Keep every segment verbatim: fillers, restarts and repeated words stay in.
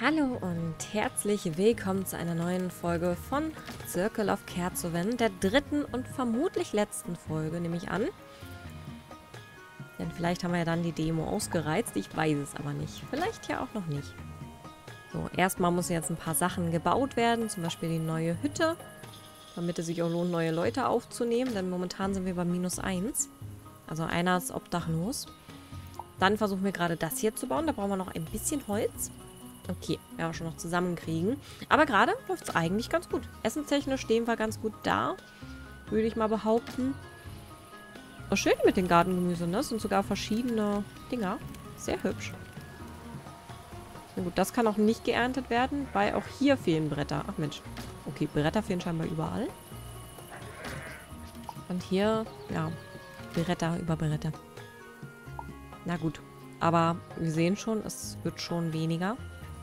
Hallo und herzlich willkommen zu einer neuen Folge von Circle of Kerzowen, der dritten und vermutlich letzten Folge, nehme ich an. Denn vielleicht haben wir ja dann die Demo ausgereizt, ich weiß es aber nicht. Vielleicht ja auch noch nicht. So, erstmal müssen jetzt ein paar Sachen gebaut werden, zum Beispiel die neue Hütte, damit es sich auch lohnt, neue Leute aufzunehmen, denn momentan sind wir bei minus eins. Also einer ist obdachlos. Dann versuchen wir gerade das hier zu bauen, da brauchen wir noch ein bisschen Holz. Okay, werden wir schon noch zusammenkriegen. Aber gerade läuft es eigentlich ganz gut. Essenstechnisch stehen wir ganz gut da, würde ich mal behaupten. Oh, schön mit den Gartengemüse, ne? Das sind sogar verschiedene Dinger. Sehr hübsch. Na gut, das kann auch nicht geerntet werden, weil auch hier fehlen Bretter. Ach Mensch. Okay, Bretter fehlen scheinbar überall. Und hier, ja, Bretter über Bretter. Na gut. Aber wir sehen schon, es wird schon weniger.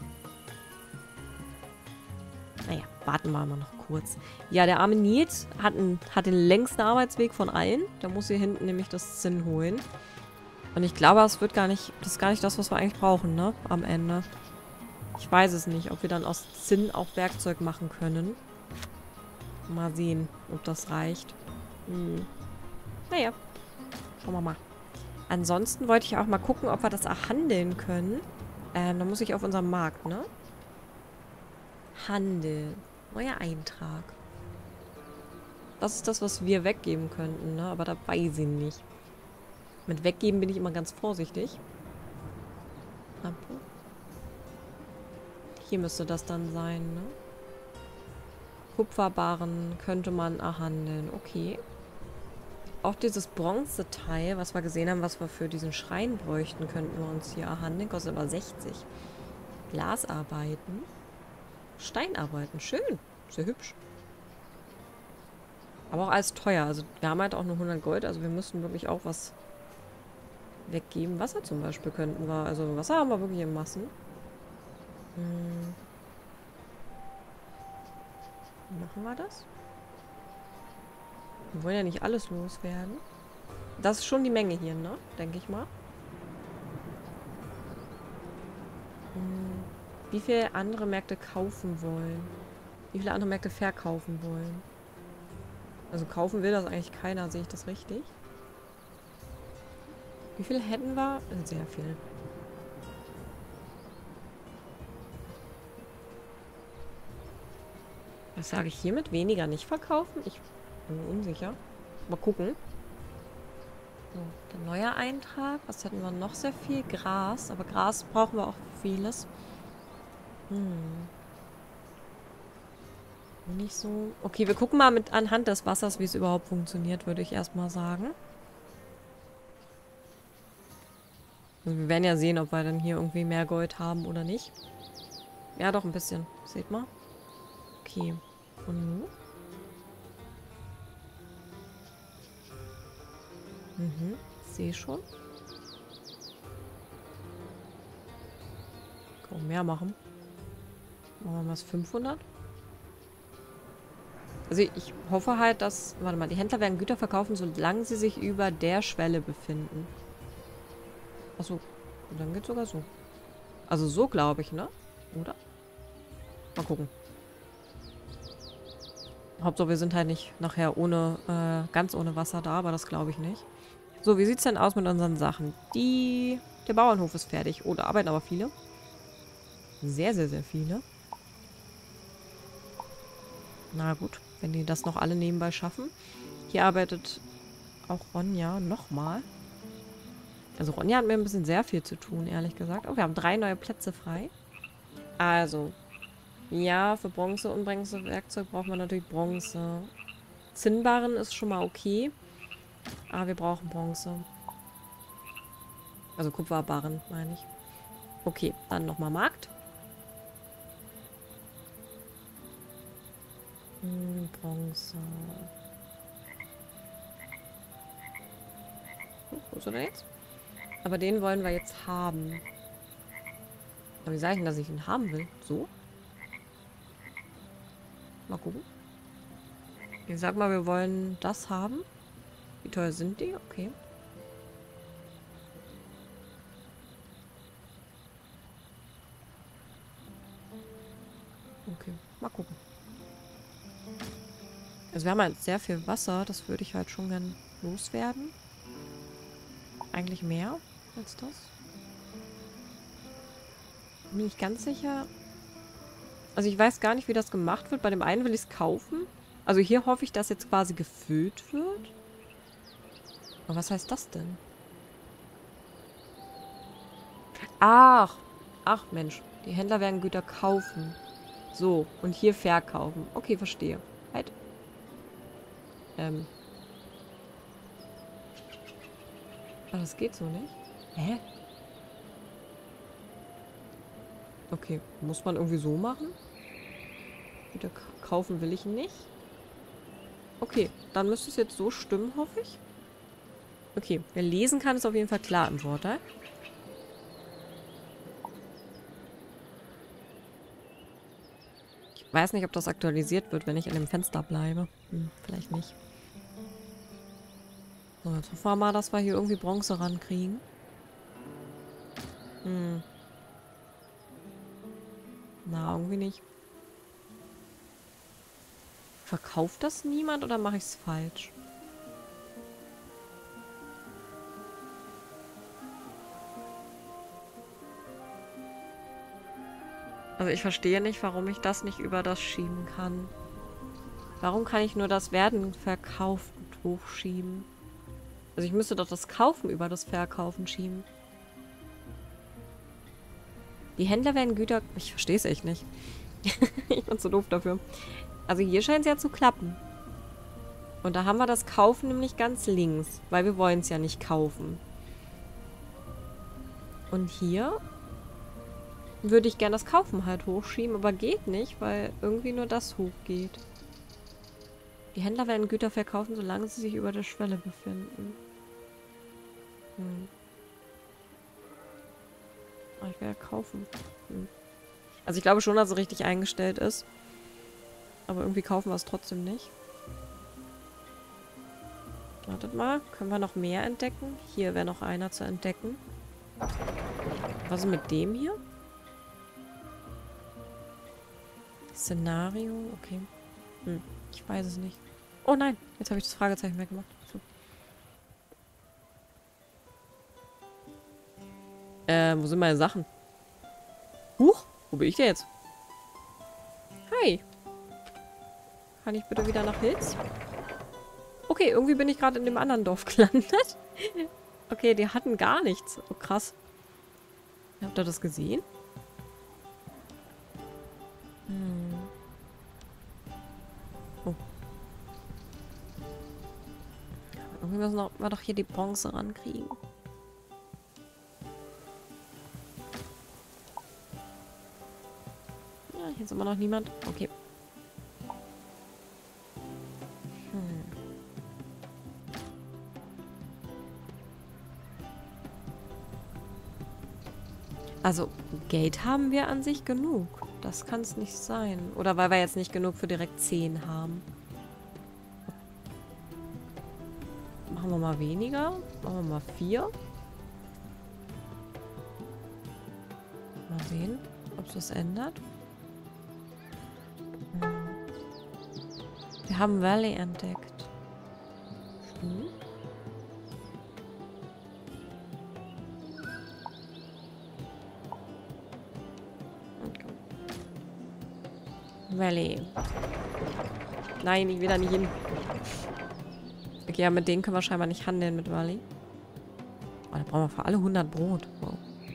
Naja, warten wir mal noch kurz. Ja, der arme Nils hat, einen, hat den längsten Arbeitsweg von allen. Der muss hier hinten nämlich das Zinn holen. Und ich glaube, es wird gar nicht, das ist gar nicht das, was wir eigentlich brauchen, ne? Am Ende. Ich weiß es nicht, ob wir dann aus Zinn auch Werkzeug machen können. Mal sehen, ob das reicht. Hm. Naja, schauen wir mal. Ansonsten wollte ich auch mal gucken, ob wir das erhandeln können. Ähm, da muss ich auf unserem Markt, ne? Handel. Neuer Eintrag. Das ist das, was wir weggeben könnten, ne? Aber da weiß ich nicht. Mit weggeben bin ich immer ganz vorsichtig. Hier müsste das dann sein, ne? Kupferbarren könnte man erhandeln. Okay. Auch dieses Bronzeteil, was wir gesehen haben, was wir für diesen Schrein bräuchten, könnten wir uns hier erhandeln. Kostet aber sechzig. Glasarbeiten. Steinarbeiten. Schön. Sehr hübsch. Aber auch alles teuer. Also wir haben halt auch nur hundert Gold. Also wir müssen wirklich auch was weggeben. Wasser zum Beispiel könnten wir. Also Wasser haben wir wirklich in Massen. Hm. Wie machen wir das? Wir wollen ja nicht alles loswerden. Das ist schon die Menge hier, ne? Denke ich mal. Hm. Wie viele andere Märkte kaufen wollen? Wie viele andere Märkte verkaufen wollen? Also kaufen will das eigentlich keiner, sehe ich das richtig? Wie viel hätten wir? Sehr viel. Was sage ich hiermit? Weniger nicht verkaufen? Ich bin mir unsicher. Mal gucken. So, der neue Eintrag. Was hätten wir noch? Sehr viel Gras. Aber Gras brauchen wir auch vieles. Hm. Nicht so. Okay, wir gucken mal mit anhand des Wassers, wie es überhaupt funktioniert, würde ich erstmal sagen. Also wir werden ja sehen, ob wir dann hier irgendwie mehr Gold haben oder nicht. Ja, doch ein bisschen. Seht mal. Okay. Und nun? Mhm. Sehe schon. Kann auch mehr machen. Machen wir mal das fünfhundert. Also ich hoffe halt, dass... Warte mal, die Händler werden Güter verkaufen, solange sie sich über der Schwelle befinden. Achso, dann geht's sogar so. Also so glaube ich, ne? Oder? Mal gucken. Hauptsache wir sind halt nicht nachher ohne, äh, ganz ohne Wasser da, aber das glaube ich nicht. So, wie sieht's denn aus mit unseren Sachen? Die... Der Bauernhof ist fertig. Oh, da arbeiten aber viele. Sehr, sehr, sehr viele. Na gut, wenn die das noch alle nebenbei schaffen. Hier arbeitet auch Ronja nochmal. Also Ronja hat mir ein bisschen sehr viel zu tun, ehrlich gesagt. Oh, wir haben drei neue Plätze frei. Also, ja, für Bronze und Bronzewerkzeug brauchen wir natürlich Bronze. Zinnbarren ist schon mal okay. Aber wir brauchen Bronze. Also Kupferbarren, meine ich. Okay, dann nochmal Markt. Hm, Bronze. Hm, wo ist er denn jetzt? Aber den wollen wir jetzt haben. Aber wie sage ich denn, dass ich ihn haben will? So? Mal gucken. Ich sag mal, wir wollen das haben. Wie teuer sind die? Okay. Okay, mal gucken. Also wir haben halt sehr viel Wasser. Das würde ich halt schon gern loswerden. Eigentlich mehr als das. Bin ich ganz sicher. Also ich weiß gar nicht, wie das gemacht wird. Bei dem einen will ich es kaufen. Also hier hoffe ich, dass jetzt quasi gefüllt wird. Aber was heißt das denn? Ach. Ach Mensch. Die Händler werden Güter kaufen. So. Und hier verkaufen. Okay, verstehe. Halt. Ähm. Aber das geht so nicht. Hä? Okay. Muss man irgendwie so machen? Güter kaufen will ich nicht. Okay. Dann müsste es jetzt so stimmen, hoffe ich. Okay. Wer lesen kann, ist auf jeden Fall klar im Vorteil. Ich weiß nicht, ob das aktualisiert wird, wenn ich in dem Fenster bleibe. Hm, vielleicht nicht. So, jetzt hoffen wir mal, dass wir hier irgendwie Bronze rankriegen. Hm. Na, irgendwie nicht. Verkauft das niemand oder mache ich es falsch? Also ich verstehe nicht, warum ich das nicht über das schieben kann. Warum kann ich nur das Werden verkauft hochschieben? Also ich müsste doch das Kaufen über das Verkaufen schieben. Die Händler werden Güter... Ich verstehe es echt nicht. Ich bin zu doof dafür. Also hier scheint es ja zu klappen. Und da haben wir das Kaufen nämlich ganz links. Weil wir wollen es ja nicht kaufen. Und hier würde ich gerne das Kaufen halt hochschieben, aber geht nicht, weil irgendwie nur das hochgeht. Die Händler werden Güter verkaufen, solange sie sich über der Schwelle befinden. Hm. Aber ich werde kaufen. Hm. Also ich glaube schon, dass es richtig eingestellt ist. Aber irgendwie kaufen wir es trotzdem nicht. Wartet mal. Können wir noch mehr entdecken? Hier wäre noch einer zu entdecken. Was ist mit dem hier? Szenario, okay. Hm, ich weiß es nicht. Oh nein, jetzt habe ich das Fragezeichen weggemacht. So. Äh, wo sind meine Sachen? Huch, wo bin ich denn jetzt? Hi. Kann ich bitte wieder nach Hills? Okay, irgendwie bin ich gerade in dem anderen Dorf gelandet. Okay, die hatten gar nichts. Oh, krass. Habt ihr das gesehen? Hm. Oh. Irgendwie müssen wir doch hier die Bronze rankriegen. Ja, hier ist immer noch niemand. Okay. Hm. Also, Geld haben wir an sich genug. Das kann es nicht sein. Oder weil wir jetzt nicht genug für direkt zehn haben. Machen wir mal weniger. Machen wir mal vier. Mal sehen, ob es das ändert. Hm. Wir haben Valley entdeckt. Hm. Valley. Nein, ich will da nicht hin. Okay, ja, mit denen können wir scheinbar nicht handeln, mit Valley. Oh, da brauchen wir für alle hundert Brot. Wow.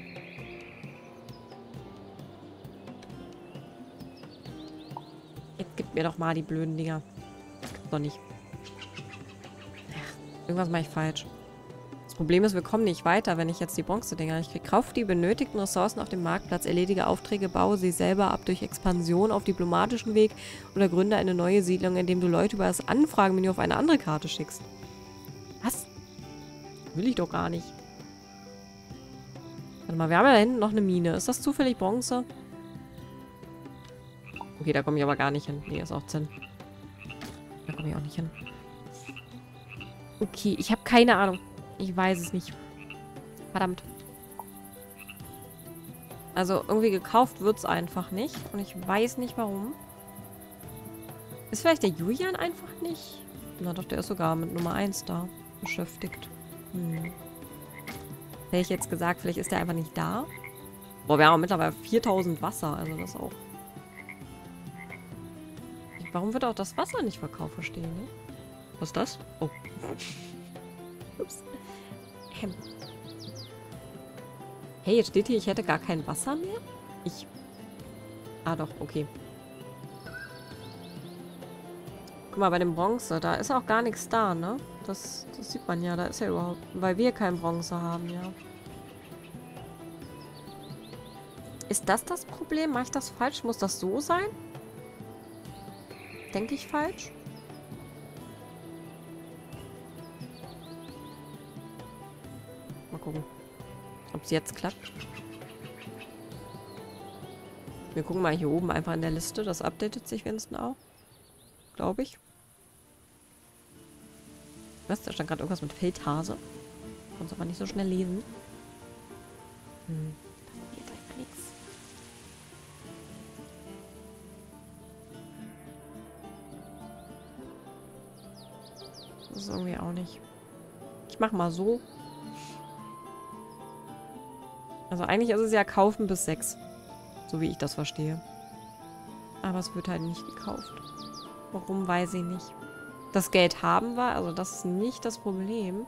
Jetzt gib mir doch mal die blöden Dinger. Das gibt's doch nicht. Ach, irgendwas mache ich falsch. Das Problem ist, wir kommen nicht weiter, wenn ich jetzt die Bronze-Dinger nicht kriege. Kauf die benötigten Ressourcen auf dem Marktplatz, erledige Aufträge, baue sie selber ab durch Expansion auf diplomatischen Weg oder gründe eine neue Siedlung, indem du Leute über das Anfragenmenü auf eine andere Karte schickst. Was? Will ich doch gar nicht. Warte mal, wir haben ja da hinten noch eine Mine. Ist das zufällig Bronze? Okay, da komme ich aber gar nicht hin. Nee, ist auch Zinn. Da komme ich auch nicht hin. Okay, ich habe keine Ahnung. Ich weiß es nicht. Verdammt. Also irgendwie gekauft wird es einfach nicht. Und ich weiß nicht warum. Ist vielleicht der Julian einfach nicht? Na doch, der ist sogar mit Nummer eins da beschäftigt. Hm. Hätte ich jetzt gesagt, vielleicht ist der einfach nicht da. Boah, wir haben mittlerweile viertausend Wasser. Also das auch. Warum wird auch das Wasser nicht verkauft, verstehen, ne? Was ist das? Oh. Ups. Ähm. Hey, jetzt steht hier, ich hätte gar kein Wasser mehr? Ich... Ah doch, okay. Guck mal, bei dem Bronze, da ist auch gar nichts da, ne? Das, das sieht man ja, da ist ja überhaupt... Weil wir kein Bronze haben, ja. Ist das das Problem? Mache ich das falsch? Muss das so sein? Denke ich falsch? Mal gucken, ob es jetzt klappt. Wir gucken mal hier oben einfach in der Liste. Das updatet sich wenigstens auch. Glaube ich. Was? Da stand gerade irgendwas mit Feldhase. Konnte es aber nicht so schnell lesen. Hm. Da geht einfach nichts. Das ist irgendwie auch nicht. Ich mach mal so. Also eigentlich ist es ja kaufen bis sechs. So wie ich das verstehe. Aber es wird halt nicht gekauft. Warum, weiß ich nicht. Das Geld haben wir, also das ist nicht das Problem.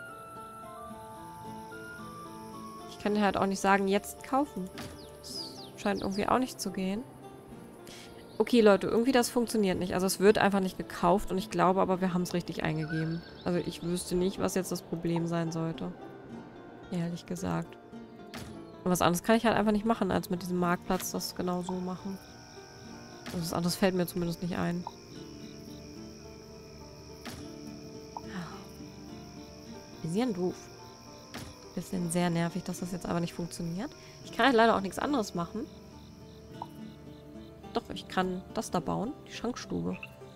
Ich kann dir halt auch nicht sagen, jetzt kaufen. Das scheint irgendwie auch nicht zu gehen. Okay, Leute, irgendwie das funktioniert nicht. Also es wird einfach nicht gekauft und ich glaube aber, wir haben es richtig eingegeben. Also ich wüsste nicht, was jetzt das Problem sein sollte. Ehrlich gesagt. Und was anderes kann ich halt einfach nicht machen, als mit diesem Marktplatz das genau so machen. Also was anderes fällt mir zumindest nicht ein. Bisschen doof. Bisschen sehr nervig, dass das jetzt aber nicht funktioniert. Ich kann halt leider auch nichts anderes machen. Doch, ich kann das da bauen. Die Schankstube.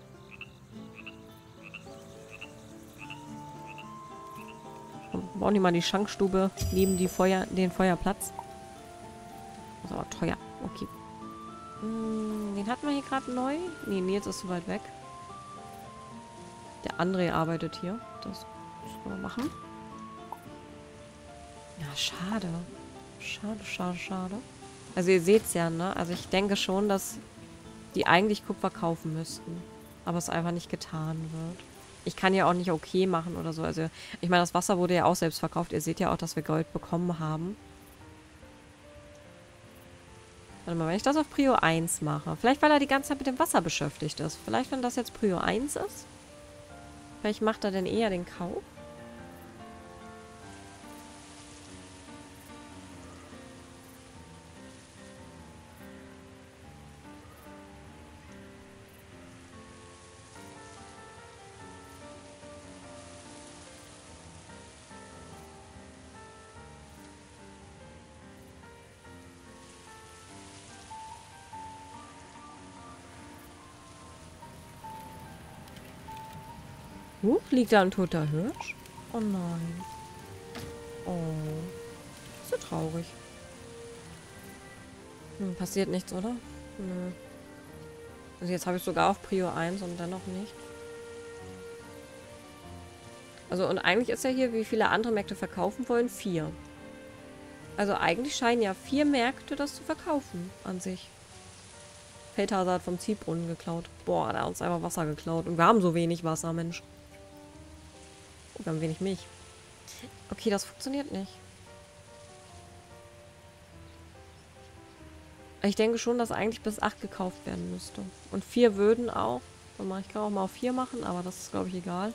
Und bauen die mal die Schankstube neben die Feuer, den Feuerplatz. Das ist aber teuer. Okay. Hm, den hatten wir hier gerade neu. Nee, Nils ist zu weit weg. Der André arbeitet hier. Das können wir machen. Ja, schade. Schade, schade, schade. Also ihr seht es ja, ne? Also ich denke schon, dass die eigentlich Kupfer kaufen müssten. Aber es einfach nicht getan wird. Ich kann ja auch nicht okay machen oder so. Also ich meine, das Wasser wurde ja auch selbst verkauft. Ihr seht ja auch, dass wir Gold bekommen haben. Warte mal, wenn ich das auf Prio eins mache. Vielleicht, weil er die ganze Zeit mit dem Wasser beschäftigt ist. Vielleicht, wenn das jetzt Prio eins ist. Vielleicht macht er denn eher den Kauf. Huch, liegt da ein toter Hirsch? Oh nein. Oh. Ist so traurig. Hm, passiert nichts, oder? Nö. Also jetzt habe ich sogar auf Prio eins und dennoch nicht. Also und eigentlich ist ja hier, wie viele andere Märkte verkaufen wollen, vier. Also eigentlich scheinen ja vier Märkte das zu verkaufen an sich. Feldhase hat vom Ziehbrunnen geklaut. Boah, der hat uns einfach Wasser geklaut. Und wir haben so wenig Wasser, Mensch. Oh, wir haben wenig Milch. Okay, das funktioniert nicht. Ich denke schon, dass eigentlich bis acht gekauft werden müsste. Und vier würden auch. Ich kann auch mal auf vier machen, aber das ist, glaube ich, egal.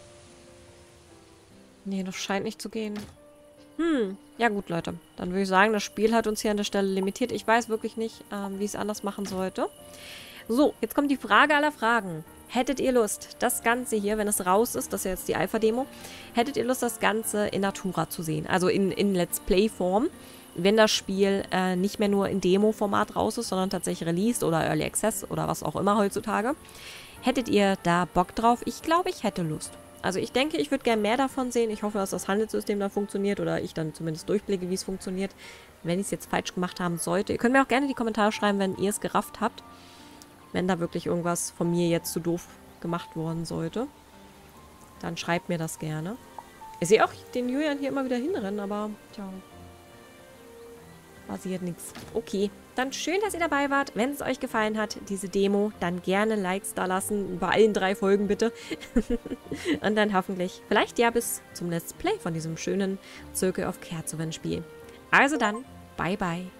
Nee, das scheint nicht zu gehen. Hm, ja gut, Leute. Dann würde ich sagen, das Spiel hat uns hier an der Stelle limitiert. Ich weiß wirklich nicht, ähm, wie ich es anders machen sollte. So, jetzt kommt die Frage aller Fragen. Hättet ihr Lust, das Ganze hier, wenn es raus ist, das ist ja jetzt die Alpha-Demo, hättet ihr Lust, das Ganze in Natura zu sehen? Also in, in Let's Play-Form, wenn das Spiel äh, nicht mehr nur in Demo-Format raus ist, sondern tatsächlich released oder Early Access oder was auch immer heutzutage. Hättet ihr da Bock drauf? Ich glaube, ich hätte Lust. Also ich denke, ich würde gerne mehr davon sehen. Ich hoffe, dass das Handelssystem dann funktioniert oder ich dann zumindest durchblicke, wie es funktioniert. Wenn ich es jetzt falsch gemacht haben sollte. Ihr könnt mir auch gerne in die Kommentare schreiben, wenn ihr es gerafft habt. Wenn da wirklich irgendwas von mir jetzt zu doof gemacht worden sollte. Dann schreibt mir das gerne. Ich sehe auch den Julian hier immer wieder hinrennen, aber tja. Passiert nichts. Okay, dann schön, dass ihr dabei wart. Wenn es euch gefallen hat, diese Demo, dann gerne Likes da lassen. Bei allen drei Folgen bitte. Und dann hoffentlich, vielleicht ja bis zum Let's Play von diesem schönen Circle of Kerzowen Spiel. Also dann, bye bye.